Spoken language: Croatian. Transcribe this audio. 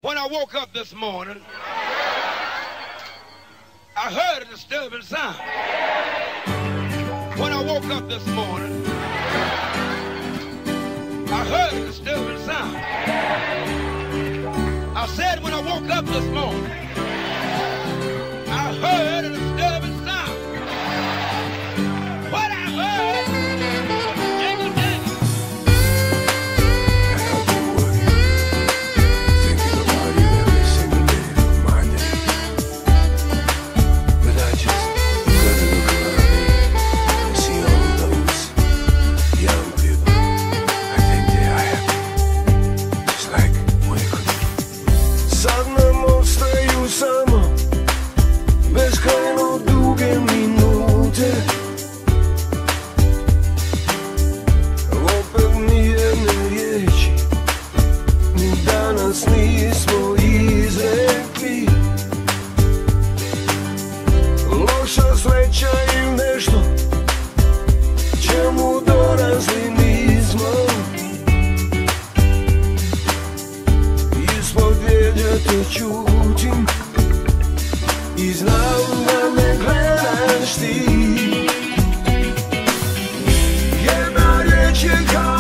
When I woke up this morning, I heard a disturbing sound. When I woke up this morning, I heard a disturbing sound. I said when I woke up this morning, I heard a disturbing sound. What I heard was jingle jangle. And I'll be working, thinking about you every single day of my day. But I just gotta look around me and see all those young people. I think they are happy, just like we could be. Sad nam ostaju samo beskrajno duge minute. Opet nijedne riječi ni danas nismo izrekli. Loša sreća ili nešto čemu dorasli nismo. Ispod leđa te čutim i znam da me gledaš ti. Jedna riječ je kao